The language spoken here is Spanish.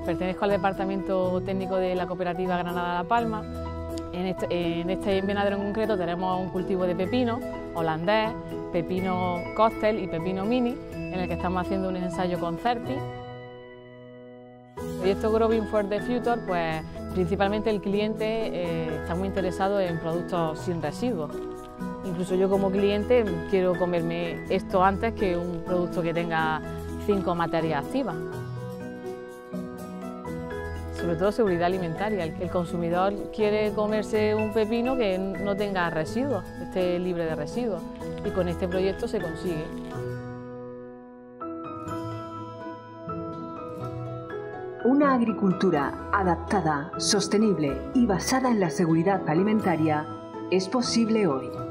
pertenezco al departamento técnico de la cooperativa Granada-La Palma. En este invernadero en concreto tenemos un cultivo de pepino holandés, pepino cóctel y pepino mini, en el que estamos haciendo un ensayo con Certi. El proyecto Growing for the Future, pues principalmente el cliente está muy interesado en productos sin residuos. Incluso yo como cliente quiero comerme esto antes que un producto que tenga 5 materias activas. Sobre todo seguridad alimentaria. El consumidor quiere comerse un pepino que no tenga residuos, esté libre de residuos, y con este proyecto se consigue. Una agricultura adaptada, sostenible y basada en la seguridad alimentaria es posible hoy.